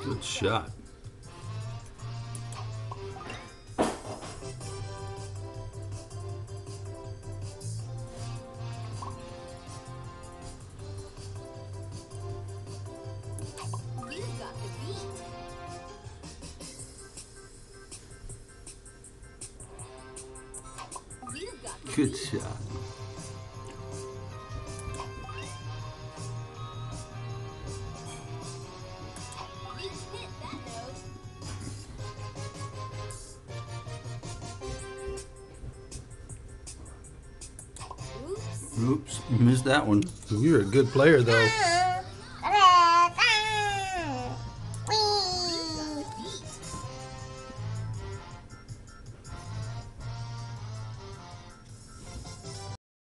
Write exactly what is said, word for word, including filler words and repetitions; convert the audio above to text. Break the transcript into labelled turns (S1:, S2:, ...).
S1: Good shot.
S2: You got the beat. You got the
S1: Good
S2: beat.
S1: shot.
S2: You hit that note. Oops.
S1: Oops, you missed that one. You're a good player though.